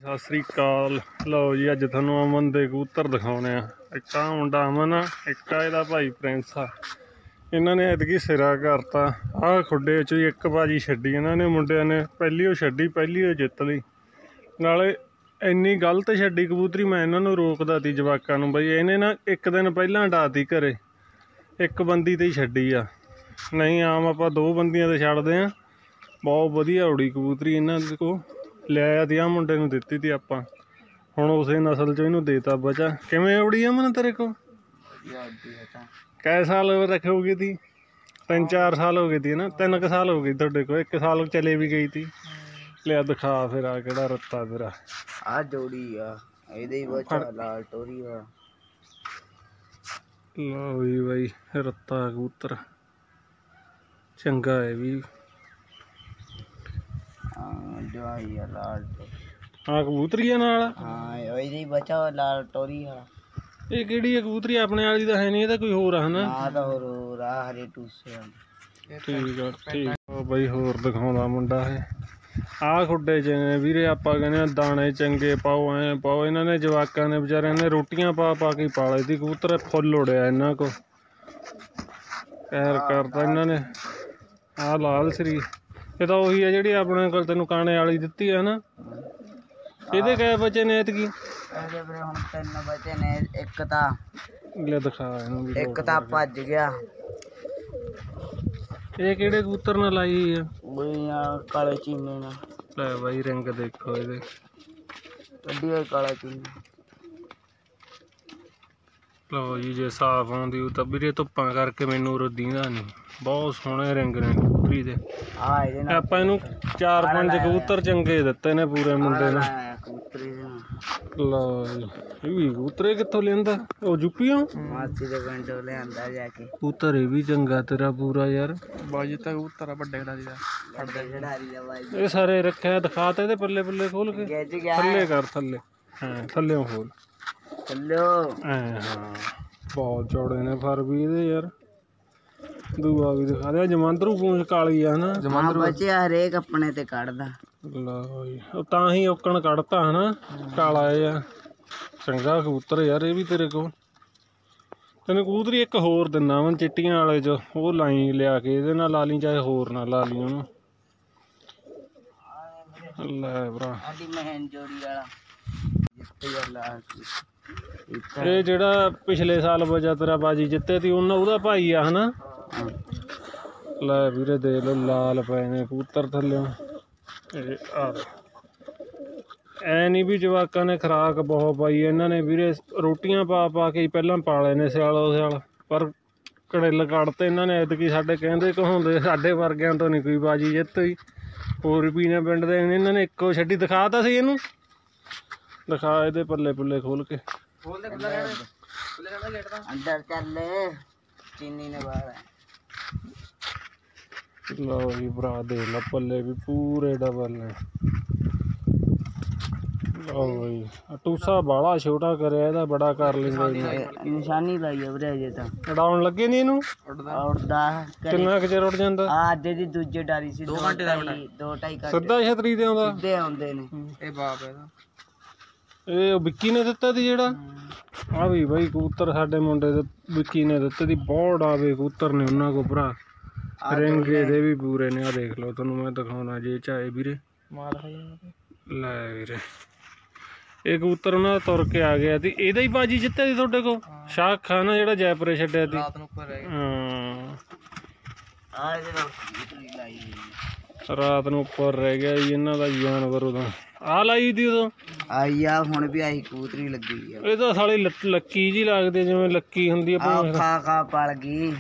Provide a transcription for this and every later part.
सत श्री अकाल। लो जी अज थानू अमन दे कबूतर दिखाने एक आ मुंडा अमन आ, एक आ भाई प्रिंस आ। इन्हों ने ऐतकी सिरा करता आ खुडे च एक बाजी छड्डी इन्होंने मुंडिया ने, पहली वो छड्डी पहली वो जित ली। नाले इन्नी गलत छड्डी कबूतरी, मैं इन्होंने रोकदा ती जवाकां नूं बई इन्हें ना एक दिन पहलां डाती घरे एक बंदी ते ही छड्डी आ, नहीं आम आपां दो बंदियां ते छड्डदे आ। बहुत वधिया उड़ी कबूतरी इन्हां को लिया ती, आ मुंडे नूं दित्ती ती आपां, हुण उसे नस्ल चों इहनूं देता बचा। किवें उड़ी अमन तेरे को कै साल रखोगी थी? 3-4 साल हो गए थी ना, 3 साल हो गई थोड़े को, 1 साल चले भी गई थी। लिया दिखा फिर आ केड़ा रत्ता तेरा आ जोड़ी आ ਇਹਦੇ ਹੀ ਬੱਚਾ ਲਾਲ ਟੋਰੀ ਆ। लो जी भाई रत्ता कबूतर चंगा है भी। ਹਾਂ ਜਵਾਈ ਆ ਲਾਲ हाँ कबूतरी नाल ਹਾਂ ਇਹਦੇ ਹੀ ਬੱਚਾ ਲਾਲ ਟੋਰੀ ਆ। ਇਹ ਕਿਹੜੀ ਹੈ ਕਬੂਤਰੀ? ਆਪਣੇ ਵਾਲੀ ਤਾਂ ਹੈ ਨਹੀਂ, ਇਹਦਾ ਕੋਈ ਹੋਰ ਆ ਹਨਾ? ਆ ਤਾਂ ਹੋਰ ਆ ਹਰੇ ਟੂਸੇ ਆ। ਠੀਕ ਆ ਠੀਕ ਆ ਬਈ। ਹੋਰ ਦਿਖਾਉਂਦਾ ਮੁੰਡਾ ਇਹ ਆਹ ਖੁੱਡੇ ਚ ਨੇ ਵੀਰੇ, ਆਪਾਂ ਕਹਿੰਦੇ ਦਾਣੇ ਚੰਗੇ ਪਾਓ ਐ ਪਾਓ। ਇਹਨਾਂ ਨੇ ਜਵਾਕਾਂ ਨੇ ਵਿਚਾਰਿਆਂ ਨੇ ਰੋਟੀਆਂ ਪਾ ਪਾ ਕੇ ਪਾਲੇ ਸੀ ਕਬੂਤਰ, ਫੁੱਲ ਉੜਿਆ ਇਹਨਾਂ ਕੋ, ਕਹਿਰ ਕਰਦਾ ਇਹਨਾਂ ਨੇ। ਆਹ ਲਾਲ ਸਰੀ ਇਹ ਤਾਂ ਉਹੀ ਹੈ ਜਿਹੜੀ ਆਪਣੇ ਕੋਲ ਤੈਨੂੰ ਕਾਣੇ ਵਾਲੀ ਦਿੱਤੀ ਹੈ ਨਾ। ਇਹਦੇ ਕੈ ਬੱਚੇ ਨੇ ਐਤਕੀ? ਇਹਦੇ ਵੀਰੇ ਹੁਣ 3 ਬੱਚੇ ਨੇ, ਇੱਕ ਤਾਂ ਲੈ ਦਿਖਾ ਇਹਨੂੰ ਵੀ। ਇੱਕ ਤਾਂ ਭੱਜ ਗਿਆ। ਇਹ ਕਿਹੜੇ ਕਬੂਤਰ ਨਾਲ ਲਾਈ ਹੋਈ ਆ? ਬਈ ਆ ਕਾਲੇ ਚੀਨੇ ਨਾਲ। ਲੈ ਬਾਈ ਰਿੰਗ ਦੇਖੋ ਇਹਦੇ, ਕੱਢੀ ਹੋਈ ਕਾਲਾ ਚੀਨਾ। ਲਓ ਜੀ ਜੇ ਸਾਫ ਆਉਂਦੀ ਉਹ ਤਾਂ ਵੀਰੇ ਧੁੱਪਾਂ ਕਰਕੇ ਮੈਨੂੰ ਉਰੋਂ ਦੀਂਦਾ ਨਹੀਂ। ਬਹੁਤ ਸੋਹਣੇ ਰਿੰਗ ਨੇ ਕਬੂਤਰੀ ਦੇ। ਆ ਇਹਦੇ ਨਾਲ ਆਪਾਂ ਇਹਨੂੰ 4-5 ਕਬੂਤਰ ਚੰਗੇ ਦਿੱਤੇ ਨੇ ਪੂਰੇ ਮੁੰਡੇ ਨੂੰ। ਕਬੂਤਰੀ ਦੇ ਨਾਲ ਲਓ ਜੀ ਇਹ ਵੀ ਕਬੂਤਰੇ ਕਿੱਥੋਂ ਲਿਆਂਦਾ? ਉਹ ਜੁੱਪੀਆਂ ਮਾਸੀ ਦੇ ਪਿੰਡੋਂ ਲਿਆਂਦਾ ਜਾ ਕੇ। ਕਬੂਤਰ ਇਹ ਵੀ ਚੰਗਾ ਤੇਰਾ ਪੂਰਾ ਯਾਰ। ਬਾਜੀ ਤਾਂ ਕਬੂਤਰ ਆ ਵੱਡੇ ਖਿਡਾਰੀ ਦਾ, ਫੜਦਾ ਖਿਡਾਰੀ ਦਾ ਬਾਜੀ। ਇਹ ਸਾਰੇ ਰੱਖਿਆ ਦਿਖਾ ਤੇ ਇਹਦੇ ਪੱਲੇ ਪੱਲੇ ਖੋਲ ਕੇ ਗਿੱਜ ਗਿਆ ਥੱਲੇ ਕਰ, ਥੱਲੇ ਹਾਂ ਥੱਲਿਓਂ ਖੋਲ ਚੱਲੋ ਐ। ਹਾਂ ਬਹੁਤ ਚੌੜੇ ਨੇ ਫਰ ਵੀ ਇਹਦੇ ਯਾਰ। ਦੂਆ ਵੀ ਦਿਖਾ ਦੇ, ਜਮਾਂਦਰੂ ਪੂੰਛ ਕਾਲੀ ਆ ਹਨਾ। ਜਮਾਂਦਰੂ ਬੱਚੇ ਹਰੇਕ ਆਪਣੇ ਤੇ ਕੱਢਦਾ। ਲਓ ਜੀ ਉਹ ਤਾਂ ਹੀ ਔਕਣ ਕੱਢਤਾ ਹਨਾ, ਕਾਲਾ ਇਹ ਆ। ਚੰਗਾ ਕਬੂਤਰ ਯਾਰ ਇਹ ਵੀ ਤੇਰੇ ਕੋਲ। ਤੈਨੂੰ ਕਬੂਤਰੀ ਇੱਕ ਹੋਰ ਦਿੰਦਾ ਵਾ ਚਿੱਟੀਆਂ ਵਾਲੇ ਚ, ਉਹ ਲਾਈ ਲਿਆ ਕੇ, ਇਹਦੇ ਨਾਲ ਲਾ ਲਈ ਚਾਹੇ ਹੋਰ ਨਾਲ ਲਾ ਲਈ ਉਹਨੂੰ। ਲੈ ਭਰਾ ਸਾਡੀ ਮਹਿਨ ਜੋੜੀ ਵਾਲਾ ਇਹ ਜਿਹੜਾ ਪਿਛਲੇ ਸਾਲ ਵਜਾ ਤੇਰਾ ਬਾਜੀ ਜਿੱਤੇ ਤੀ ਉਹਦਾ ਭਾਈ ਆ ਹਨਾ। ਲੈ ਵੀਰੇ ਦੇ ਲੋ ਲਾਲ ਪਏ ਨੇ ਕਬੂਤਰ ਥੱਲਿਓਂ। ਇਹ ਆ ਐ ਨਹੀਂ ਵੀ ਜਵਾਕਾਂ ਨੇ ਖੁਰਾਕ ਬਹੁਤ ਪਾਈ ਇਹਨਾਂ ਨੇ ਵੀਰੇ, ਰੋਟੀਆਂ ਪਾ ਪਾ ਕੇ ਪਹਿਲਾਂ ਪਾਲੇ ਨੇ ਸਿਆਲੋ ਸਿਆਲ, ਪਰ ਕੜਿੱਲ ਕੱਢਤੇ ਇਹਨਾਂ ਨੇ ਐਤਕੀ। ਸਾਡੇ ਕਹਿੰਦੇ ਕਹਾਉਂਦੇ ਸਾਡੇ ਵਰਗਿਆਂ ਤੋਂ ਨਹੀਂ ਕੋਈ ਬਾਜੀ ਜਿੱਤ ਹੋਈ। ਹੋਰ ਵੀ ਨੇ ਪਿੰਡ ਦੇ ਇਹਨਾਂ ਨੇ ਇੱਕੋ ਛੱਡੀ। ਦਿਖਾ ਤਾ ਸੀ ਇਹਨੂੰ, ਦਿਖਾ ਇਹਦੇ ਪੱਲੇ ਪੁੱਲੇ ਖੋਲ ਕੇ। ਅੰਦਰ ਚੱਲ ਚੀਨੀ ਨੇ ਬਾਹਰ। ਲਓ ਜੀ ਭਰਾ ਦੇਖ ਲਾ ਪੱਲੇ ਵੀ ਪੂਰੇ ਡਬਲ ਨੇ। ਲਓ ਜੀ ਟੂਸਾ ਬਾਲਾ ਛੋਟਾ ਕਰਿਆ, ਇਹਦਾ ਬੜਾ ਕਰ ਲੈਂਦਾ। ਨਿਸ਼ਾਨੀ ਲਾਈ ਆ ਵੀਰੇ ਅਜੇ ਤਾਂ ਉਡਾਉਣ ਲੱਗੇ ਨਹੀਂ ਇਹਨੂੰ? ਉੜਦਾ ਕਿੰਨਾ ਕੁ ਚਿਰ ਉੱਡ ਜਾਂਦਾ? ਆ ਅੱਜ ਦੀ ਦੂਜੇ ਡਾਰੀ ਸੀ 2 ਘੰਟੇ ਦਾ, 2-2.5 ਘੰਟੇ ਸਿੱਧਾ ਛਤਰੀ ਤੇ ਆਉਂਦਾ? ਸਿੱਧੇ ਆਉਂਦੇ ਨੇ। ਇਹ ਬਾਪ ਇਹਦਾ, ਇਹ ਵਿੱਕੀ ਨੇ ਦਿੱਤਾ ਤੀ ਜਿਹੜਾ ਆ ਵੀ ਬਾਈ ਕਬੂਤਰ ਸਾਡੇ ਮੁੰਡੇ ਦੇ ਵਿੱਕੀ ਨੇ ਦਿੱਤੇ ਤੀ। ਬਹੁਤ ਆਵੇ ਕਬੂਤਰ ਨੇ ਉਹਨਾਂ ਕੋ ਭਰਾ, ਰਿੰਗ ਇਹਦੇ ਵੀ ਪੂਰੇ ਨੇ। ਆ ਦੇਖ ਲਓ ਤੁਹਾਨੂੰ ਮੈਂ ਦਿਖਾਉਣਾ ਜੇ ਚਾਹੇ ਵੀਰੇ। ਲੈ ਵੀਰੇ ਇਹ ਕਬੂਤਰ ਉਹਨਾਂ ਦਾ ਤੁਰ ਕੇ ਆ ਗਿਆ ਤੀ, ਇਹਦਾ ਹੀ ਬਾਜੀ ਜਿੱਤਿਆ ਸੀ ਤੁਹਾਡੇ ਕੋਲ। ਸ਼ਾਹ ਖਾਨ ਜਿਹੜਾ ਜੈਪੁਰੇ ਛੱਡਿਆ ਤੀ। ਰਾਤ ਨੂੰ ਉੱਪਰ ਰਹਿ ਗਿਆ ਜੀ ਇਹਨਾਂ ਦਾ ਜਾਨਵਰ। ਉਦੋਂ ਆ ਲਾਈ ਤੀ ਉਦੋਂ ਆਈ ਆ, ਹੁਣ ਵੀ ਆਹੀ ਕਬੂਤਰੀ ਲੱਗੀ ਆ। ਇਹ ਤਾਂ ਸਾਲੀ ਲੱਕੀ ਜੀ ਲੱਗਦੇ, ਜਿਵੇਂ ਲੱਕੀ ਹੁੰਦੀ ਆ। ਖਾ ਪਲ ਗਈ,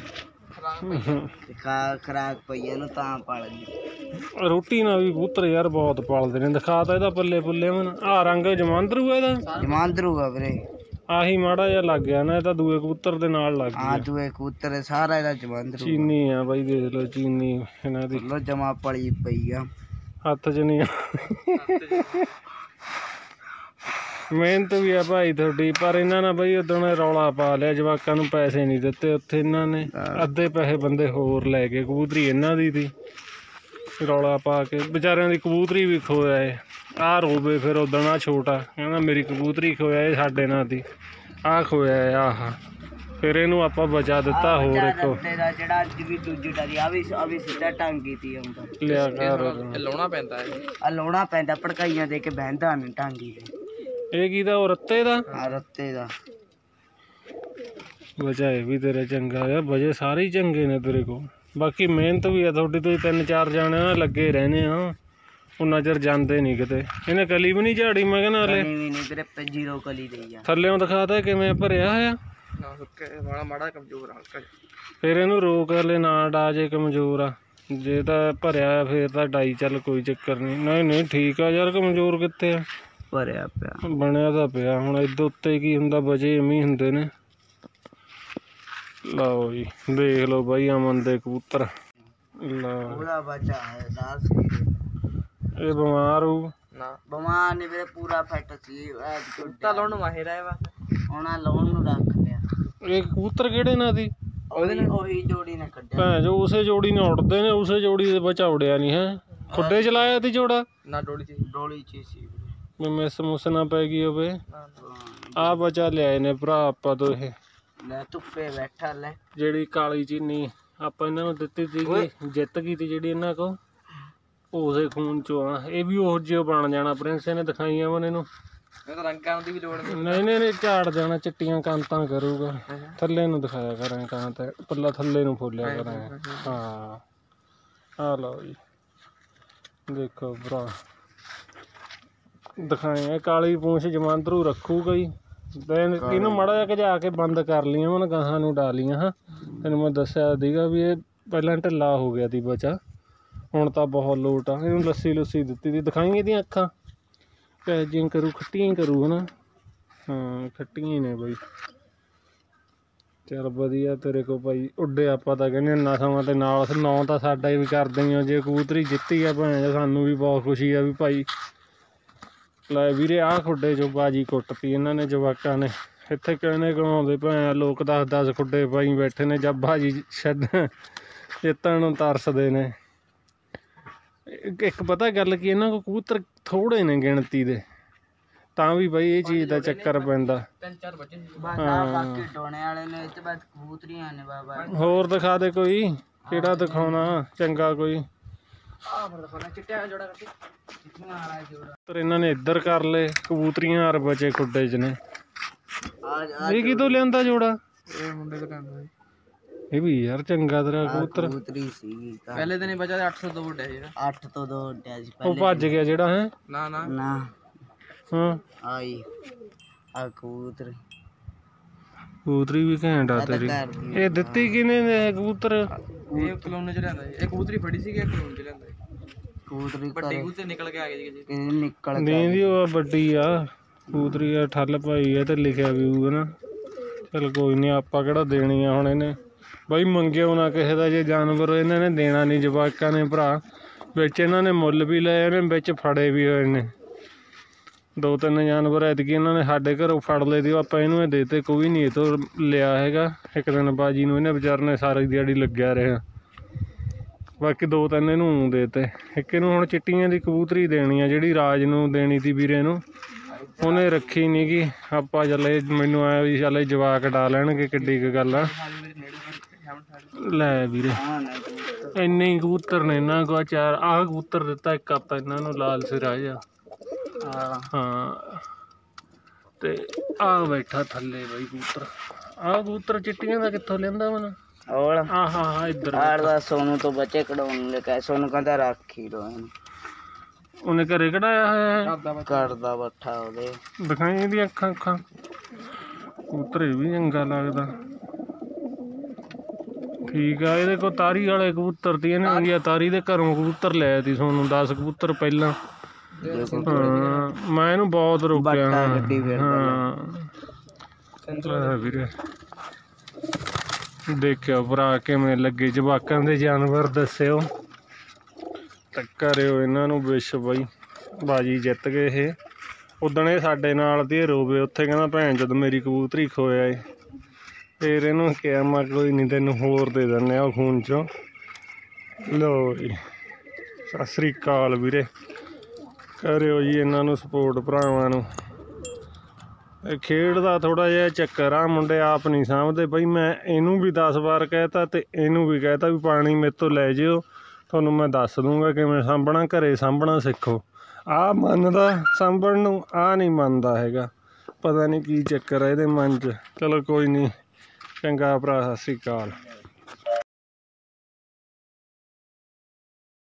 ਖਰਾਕ ਪਈਆ ਨੂੰ ਤਾਂ ਪਲ ਗਈ। ਰੋਟੀ ਨਾਲ ਵੀ ਕਬੂਤਰ ਯਾਰ ਬਹੁਤ ਪਾਲਦੇ ਨੇ। ਦਿਖਾ ਤਾ ਇਹਦਾ ਪੱਲੇ ਪੁੱਲੇ ਹੁਣ। ਆ ਰੰਗ ਜਮਾਂਦਰੂ ਇਹਦਾ? ਜਮਾਂਦਰੂ ਆ ਵੀਰੇ। ਆਹੀ ਮਾੜਾ ਜਿਹਾ ਲੱਗ ਗਿਆ ਨਾ, ਇਹ ਤਾਂ ਦੂਏ ਕਬੂਤਰ ਦੇ ਨਾਲ ਲੱਗ ਗਿਆ। ਦੂਏ ਕਬੂਤਰ ਸਾਰਾ ਇਹਦਾ ਜਮਾਂਦਰੂ। ਚੀਨੀ ਆ ਬਾਈ ਦੇਖ ਲਓ, ਚੀਨੀ ਇਹਨਾਂ ਦੀ ਲੋ ਜਮਾ ਪਲੀ ਪਈ ਆ, ਹੱਥ 'ਚ ਨਹੀਂ। ਮਿਹਨਤ ਵੀ ਆ ਭਾਈ ਤੁਹਾਡੀ, ਪਰ ਇਹਨਾਂ ਨੇ ਬਈ ਉਦੋਂ ਰੌਲਾ ਪਾ ਲਿਆ, ਜਵਾਕਾਂ ਨੂੰ ਪੈਸੇ ਨਹੀਂ ਦਿੱਤੇ ਉੱਥੇ। ਇਹਨਾਂ ਨੇ ਅੱਧੇ ਪੈਸੇ ਬੰਦੇ ਹੋਰ ਲੈ ਗਏ, ਕਬੂਤਰੀ ਇਹਨਾਂ ਦੀ ਤੀ। ਰੌਲਾ ਪਾ ਕੇ ਵਿਚਾਰਿਆਂ ਦੀ ਕਬੂਤਰੀ ਵੀ ਖੋਇਆ ਏ। ਆਹ ਰੋਵੇ ਫਿਰ ਉਦਣ ਆ ਛੋਟਾ ਕਹਿੰਦਾ ਮੇਰੀ ਕਬੂਤਰੀ ਖੋਇਆ ਇਹ ਸਾਡੇ ਨਾਲ ਦੀ ਆਹ ਖੋਇਆ ਏ ਆਹ। ਫਿਰ ਇਹਨੂੰ ਆਪਾਂ ਬਚਾ ਦਿੱਤਾ ਹੋਰ ਇੱਕ ਜਿਹੜਾ ਅੱਜ ਵੀ ਦੂਜੀ ਡਰੀ ਆ ਵੀ ਸਿੱਧਾ ਟਾਂਗੀ ਤੀ ਆਉਂਦਾ ਲਿਆ ਕਰ ਲਾਉਣਾ ਪੈਂਦਾ ਆ ਲਾਉਣਾ ਪੈਂਦਾ ਭੜਕਾਈਆਂ ਦੇ ਕੇ ਬਹਿੰਦਾ ਨੀ ਟਾਂਗੀ ਤੇ। ਇਹ ਕਿਹਦਾ ਉਹ ਰੱਤੇ ਦਾ ਆ ਰੱਤੇ ਦਾ ਬਚਾਏ ਵੀ ਤੇਰੇ ਚੰਗਾ ਆ ਵਜੇ ਸਾਰੇ ਹੀ ਚੰਗੇ ਨੇ ਤੇਰੇ ਕੋਲ। ਬਾਕੀ ਮਿਹਨਤ ਵੀ ਆ ਤੁਹਾਡੀ ਤੋਂ 3-4 ਜਾਣੇ ਨਾਲ ਲੱਗੇ ਰਹਿੰਦੇ ਆ ਉਹਨਾਂ ਚਿਰ ਜਾਂਦੇ ਨਹੀਂ ਕਿਤੇ। ਇਹਨੇ ਕਲੀ ਵੀ ਨਹੀਂ ਝਾੜੀ ਮੈਂ ਕਹਿੰਦਾ ਹਲੇ ਵੀ ਨਹੀਂ ਵੀਰੇ 0 ਕਲੀ ਦੇਈ ਆ ਥੱਲਿਓਂ ਦਿਖਾਤਾ ਕਿਵੇਂ ਭਰਿਆ ਹੋਇਆ ਨਾ ਸੁੱਕੇ ਵਾਲਾ ਮਾੜਾ ਕਮਜ਼ੋਰ ਆ ਹਲਕਾ ਫਿਰ ਇਹਨੂੰ ਰੋਕ ਹਲੇ ਨਾ ਡਾ ਜੇ ਕਮਜ਼ੋਰ ਆ ਜੇ ਤਾਂ ਭਰਿਆ ਫਿਰ ਤਾਂ ਡਾਈ ਚੱਲ ਕੋਈ ਚੱਕਰ ਨਹੀਂ। ਨਹੀਂ ਨਹੀਂ ਠੀਕ ਆ ਯਾਰ ਕਮਜ਼ੋਰ ਕਿੱਥੇ ਆ ਭਰਿਆ ਪਿਆ ਬਣਿਆ ਤਾਂ ਪਿਆ ਹੁਣ ਇਹਦੇ ਉੱਤੇ ਕੀ ਹੁੰਦਾ ਬਜੇ ਐਵੇਂ ਹੀ ਹੁੰਦੇ ਨੇ। ਲਓ ਜੀ ਦੇਖ ਲਓ ਬਾਈ ਅਮਨ ਦੇ ਕਬੂਤਰ ਲਓ ਪੂਰਾ ਬਚਾ ਹੈ 10 ਇਹ ਬਿਮਾਰ ਹੋਊ ਨਾ ਬਿਮਾਰ ਨਹੀਂ ਵੀਰੇ ਪੂਰਾ ਫਿੱਟ ਸੀ ਤਾਂ ਲਾਉਣ ਨੂੰ ਮਾਹਿਰ ਆਇਆ ਵਾ ਉਹਨਾਂ ਲਾਉਣ ਨੂੰ ਰੱਖ ਲਿਆ। ਇਹ ਕਬੂਤਰ ਕਿਹੜੇ ਨਾਲ ਦੀ ਉਹੀ ਜੋੜੀ ਨੇ ਕੱਢਿਆ ਭੈਣ ਜੋ ਉਸੇ ਜੋੜੀ ਨਾਲ ਉੱਡਦੇ ਨੇ ਉਸੇ ਜੋੜੀ ਦੇ ਬਚਾ ਉੜਿਆ ਨਹੀਂ ਹੈ ਖੁੱਡੇ ਚਲਾਇਆ ਤੀ ਜੋੜਾ ਨਾ ਡੋਲੀ ਚ ਸੀ ਵੀ ਮਿਸ ਮੁਸ ਨਾ ਪੈ ਗਈ ਹੋਵੇ। ਆ ਬਚਾ ਲਿਆਏ ਨੇ ਭਰਾ ਆਪਾਂ ਤੋਂ ਇਹ ਲੈ ਧੁੱਪੇ ਬੈਠਾ ਲੈ ਜਿਹੜੀ ਕਾਲੀ ਚੀਨੀ ਆਪਾਂ ਇਹਨਾਂ ਨੂੰ ਦਿੱਤੀ ਸੀਗੀ ਜਿੱਤ ਗਈ ਤੀ ਜਿਹੜੀ ਇਹਨਾਂ ਕੋ ਉਸੇ ਖੂਨ ਚੋਂ ਆ ਇਹ ਵੀ ਉਹ ਜਿਹਾ ਬਣ ਜਾਣਾ ਪ੍ਰਿੰਸ ਨੇ ਦਿਖਾਈਆਂ ਮਨ ਇਹਨੂੰ ਇਹ ਤਾਂ ਰੰਗ ਕਰਨ ਦੀ ਵੀ ਲੋੜ ਨਹੀਂ। ਨਹੀਂ ਝਾੜ ਜਾਣਾ ਚਿੱਟੀਆਂ ਕਾਂਤਾਂ ਕਰੂਗਾ ਥੱਲੇ ਨੂੰ ਦਿਖਾਇਆ ਕਰਾਂ ਕਾਂਤ ਪੱਲਾ ਥੱਲੇ ਨੂੰ ਫੋਲਿਆ ਕਰਾਂ ਹਾਂ ਆ ਲਓ ਜੀ ਦੇਖੋ ਭਰਾ ਦਿਖਾਇਆ ਕਾਲੀ ਪੂੰਛ ਜਮਾਂਦਰੂ ਰੱਖੂਗਾ ਹੀ ਇਹਨੂੰ ਮਾੜਾ ਜਿਹਾ ਘਜਾ ਕੇ ਬੰਦ ਕਰ ਲਈਆਂ ਮਨ ਗਾਹਾਂ ਨੂੰ ਡਾਲੀਆਂ ਹਾਂ ਤੈਨੂੰ ਮੈਂ ਦੱਸਿਆ ਸੀਗਾ ਵੀ ਇਹ ਪਹਿਲਾਂ ਢਿੱਲਾ ਹੋ ਗਿਆ ਤੀ ਬਚਾ ਹੁਣ ਤਾਂ ਬਹੁਤ ਲੋਟ ਆ। ਇਹਨੂੰ ਲੱਸੀ ਲੁੱਸੀ ਦਿੱਤੀ ਤੀ ਦਿਖਾਈ ਇਹਦੀਆਂ ਅੱਖਾਂ ਜਿਹੀਆਂ ਕਰੂ ਖੱਟੀਆਂ ਕਰੂ ਹਨਾ ਹਾਂ ਖੱਟੀਆਂ ਹੀ ਨੇ ਬਈ। ਚੱਲ ਵਧੀਆ ਤੇਰੇ ਕੋਲ ਭਾਈ ਉੱਡੇ ਆਪਾਂ ਤਾਂ ਕਹਿੰਦੇ ਨਸਮਾਂ ਤੇ ਨਾਲ ਨਾਂ ਤਾਂ ਸਾਡਾ ਹੀ ਵੀ ਕਰਦੇ ਹੀ ਆ। ਜੇ ਕਬੂਤਰੀ ਜਿੱਤੀ ਆ ਭਾਵੇਂ ਸਾਨੂੰ ਵੀ ਬਹੁਤ ਖੁਸ਼ੀ ਆ ਵੀ ਭਾਈ ਲੈ ਵੀਰੇ ਆਹ ਖੁੱਡੇ 'ਚੋਂ ਬਾਜੀ ਕੁੱਟਤੀ ਇਹਨਾਂ ਨੇ ਜਵਾਕਾਂ ਨੇ। ਇੱਥੇ ਕਹਿੰਦੇ ਕਮਾਉਂਦੇ ਭਾਵੇਂ ਲੋਕ 10-10 ਖੁੱਡੇ ਪਾਈ ਬੈਠੇ ਨੇ ਜਦ ਬਾਜੀ ਛੱਡ ਜਿੱਤਣ ਨੂੰ ਤਰਸਦੇ ਨੇ। ਇੱਕ ਪਤਾ ਗੱਲ ਕੀ ਇਹਨਾਂ ਕੋਲ ਕਬੂਤਰ ਥੋੜੇ ਨੇ ਗਿਣਤੀ ਦੇ ਤਾਂ ਵੀ ਬਈ ਇਹ ਚੀਜ਼ ਦਾ ਚੱਕਰ ਪੈਂਦਾ। 3-4 ਬੱਚੇ ਬਾਕੀ ਡੋਣੇ ਵਾਲੇ ਨੇ ਤੇ ਬਾਅਦ ਕਬੂਤਰੀਆਂ ਨੇ ਬਾਬਾ ਹੋਰ ਦਿਖਾ ਦੇ ਕੋਈ ਕਿਹੜਾ ਦਿਖਾਉਣਾ ਚੰਗਾ ਕੋਈ ਆ ਫਿਰ ਦਿਖਾਉਣਾ ਚਿੱਟਿਆ ਜੋੜਾ ਕਰਕੇ ਚਿੱਟੀਆਂ ਵਾਲਾ ਜੋੜਾ ਪਰ ਇਹਨਾਂ ਨੇ ਇੱਧਰ ਕਰ ਲਏ ਕਬੂਤਰੀਆਂ ਹਰ ਬਚੇ ਖੁੱਡੇ 'ਚ ਨੇ। ਇਹ ਕਿਤੋਂ ਲਿਆਂਦਾ ਜੋੜਾ ਇਹ ਮੁੰਡੇ ਦਾ ਕਹਿੰਦਾ ਇਹ ਵੀ ਯਾਰ ਚੰਗਾ ਤੇਰਾ ਕਬੂਤਰ ਕਬੂਤਰੀ ਸੀ ਪਹਿਲੇ ਦਿਨ ਹੀ ਬਚਾ 802 ਉੱਡਿਆ ਜਿਹੜਾ 8 ਤੋਂ 2 ਉੱਡਿਆ ਸੀ ਉਹ ਭੱਜ ਗਿਆ ਜਿਹੜਾ ਹੈ ਨਾ ਨਾ ਨਾ ਹਾਂ ਆਈ ਆ ਕਬੂਤਰ ਕਬੂਤਰੀ ਵੀ ਘੈਂਟ ਆ ਤੇਰੀ। ਇਹ ਦਿੱਤੀ ਕਿਨੇ ਨੇ ਕਬੂਤਰ ਇਹ ਕਲੋਨ ਚ ਲਿਆਂਦਾ ਜੀ ਇਹ ਕਬੂਤਰੀ ਫੜੀ ਸੀਗੀ ਇਹ ਕਲੋਨ ਚ ਲਿਆਂਦਾ ਕਬੂਤਰੀ ਵੱਡੀ ਕਬੂਤਰ ਨਿਕਲ ਕੇ ਆ ਗਈ ਜੀ ਇਹ ਨਿਕਲ ਨਹੀਂ ਦੀ ਉਹ ਵੱਡੀ ਆ ਕਬੂਤਰੀ ਆ ਠੱਲ ਪਾਈ ਆ ਤੇ ਲਿਖਿਆ ਵੀ ਹੋਊਗਾ ਨਾ। ਚਲ ਕੋਈ ਨਹੀਂ ਆਪਾਂ ਕਿਹੜਾ ਦੇਣੀ ਆ ਹੁਣ ਇਹਨੇ ਬਾਈ ਮੰਗਿਓ ਨਾ ਕਿਸੇ ਦਾ ਜੇ ਜਾਨਵਰ ਇਹਨਾਂ ਨੇ ਦੇਣਾ ਨਹੀਂ ਜਵਾਕਾਂ ਨੇ ਭਰਾ ਵਿੱਚ ਇਹਨਾਂ ਨੇ ਮੁੱਲ ਵੀ ਲਏ ਨੇ ਵਿੱਚ ਫੜੇ ਵੀ ਹੋਏ ਨੇ 2-3 ਜਾਨਵਰ ਐਤਕੀ ਇਹਨਾਂ ਨੇ ਸਾਡੇ ਘਰੋਂ ਫੜ ਲਏ ਤੇ ਆਪਾਂ ਇਹਨੂੰ ਇਹ ਦੇਤੇ ਕੋਈ ਨਹੀਂ ਇਹ ਤੋਂ ਲਿਆ ਹੈਗਾ। ਇੱਕ ਦਿਨ ਬਾਜੀ ਨੂੰ ਇਹਨੇ ਵਿਚਾਰ ਨੇ ਸਾਰੀ ਦਿਹਾੜੀ ਲੱਗਿਆ ਰਿਹਾ ਬਾਕੀ 2-3 ਇਹਨੂੰ ਦੇਤੇ। ਇੱਕ ਇਹਨੂੰ ਹੁਣ ਚਿੱਟੀਆਂ ਦੀ ਕਬੂਤਰੀ ਦੇਣੀ ਆ ਜਿਹੜੀ ਰਾਜ ਨੂੰ ਦੇਣੀ ਤੀ ਵੀਰੇ ਨੂੰ ਉਹਨੇ ਰੱਖੀ ਨੀ ਗੀ ਆਪਾਂ ਚੱਲੇ ਮੈਨੂੰ ਆਇਆ ਵੀ ਚੱਲ ਜਵਾਕ ਡਾ ਲੈਣਗੇ ਕਿੱਡੀ ਕੁ ਗੱਲ ਆ। ਲੈ ਵੀਰੇ ਇੰਨੇ ਹੀ ਕਬੂਤਰ ਨੇ ਇਹਨਾਂ ਕੋਲ ਚਾਰ ਆਹ ਕਬੂਤਰ ਦਿੱਤਾ ਇੱਕ ਆਪਾਂ ਇਹਨਾਂ ਨੂੰ ਲਾਲ ਸਿਰਾ ਜਿਹਾ ਹਾਂ ਤੇ ਆਹ ਬੈਠਾ ਥੱਲੇ ਬਈ ਕਬੂਤਰ ਆਹ ਕਬੂਤਰ ਚਿੱਟੀਆਂ ਦਾ ਕਿੱਥੋਂ ਲਿਆਂਦਾ ਮਨ ਔਰ ਹਾਂ ਇੱਧਰ ਆੜ ਦਾ ਸੋਨੂੰ ਤੋਂ ਬੱਚੇ ਕਢਾਉਣ ਲੈ ਕੇ ਸੋਨੂੰ ਕਹਿੰਦਾ ਰੱਖੀ ਰੋ ਉਹਨੇ ਘਰੇ ਕਢਾਇਆ ਹੋਇਆ ਹੈ ਕਰਦਾ ਬੱਠਾ ਉਹਦੇ ਦਿਖਾਈ ਇਹਦੀਆਂ ਅੱਖਾਂ ਕਬੂਤਰ ਇਹ ਵੀ ਚੰਗਾ ਲੱਗਦਾ ਠੀਕ ਆ। ਇਹਦੇ ਕੋਲ ਤਾਰੀ ਵਾਲੇ ਕਬੂਤਰ ਤੀ ਇਹਨੇ ਇੰਡੀਆ ਤਾਰੀ ਦੇ ਘਰੋਂ ਕਬੂਤਰ ਲੈ ਤੀ ਸੋਨੂੰ 10 ਕਬੂਤਰ ਪਹਿਲਾਂ ਹਾਂ ਮੈਂ ਇਹਨੂੰ ਬਹੁਤ ਰੋਕਿਆ ਹਾਂ ਵੀਰੇ ਦੇਖਿਓ ਭਰਾ ਕਿਵੇਂ ਲੱਗੇ ਜਵਾਕਾਂ ਦੇ ਜਾਨਵਰ ਦੱਸਿਓ ਟੱਕਰਿਓ ਇਹਨਾਂ ਨੂੰ ਵਿਸ਼ ਬਾਈ ਬਾਜੀ ਜਿੱਤ ਗਏ ਇਹ ਉਦਣ ਇਹ ਸਾਡੇ ਨਾਲ ਦੀ ਰੋਵੇ ਉੱਥੇ ਕਹਿੰਦਾ ਭੈਣ ਜਦੋਂ ਮੇਰੀ ਕਬੂਤਰੀ ਖੋਇਆ ਏ ਫਿਰ ਇਹਨੂੰ ਕਿਹਾ ਮੈਂ ਕੋਈ ਨਹੀਂ ਤੈਨੂੰ ਹੋਰ ਦੇ ਦਿੰਦੇ ਆ ਖੂਨ ਚੋਂ। ਲਓ ਜੀ ਸਤਿ ਸ੍ਰੀ ਅਕਾਲ ਵੀਰੇ, ਕਰਿਓ ਜੀ ਇਹਨਾਂ ਨੂੰ ਸਪੋਰਟ ਭਰਾਵਾਂ ਨੂੰ। ਇਹ ਖੇਡ ਦਾ ਥੋੜ੍ਹਾ ਜਿਹਾ ਚੱਕਰ ਆ, ਮੁੰਡੇ ਆਪ ਨਹੀਂ ਸਾਂਭਦੇ ਬਈ। ਮੈਂ ਇਹਨੂੰ ਵੀ 10 ਵਾਰ ਕਹਿਤਾ ਅਤੇ ਇਹਨੂੰ ਵੀ ਕਹਿਤਾ ਵੀ ਪਾਣੀ ਮੇਰੇ ਤੋਂ ਲੈ ਜਿਓ, ਤੁਹਾਨੂੰ ਮੈਂ ਦੱਸ ਦੂੰਗਾ ਕਿਵੇਂ ਸਾਂਭਣਾ, ਘਰੇ ਸਾਂਭਣਾ ਸਿੱਖੋ। ਆਹ ਮੰਨਦਾ ਸਾਂਭਣ ਨੂੰ, ਆਹ ਨਹੀਂ ਮੰਨਦਾ ਹੈਗਾ, ਪਤਾ ਨਹੀਂ ਕੀ ਚੱਕਰ ਆ ਇਹਦੇ ਮਨ 'ਚ। ਚਲੋ ਕੋਈ ਨਹੀਂ, ਚੰਗਾ ਭਰਾ, ਸਤਿ ਸ਼੍ਰੀ ਅਕਾਲ।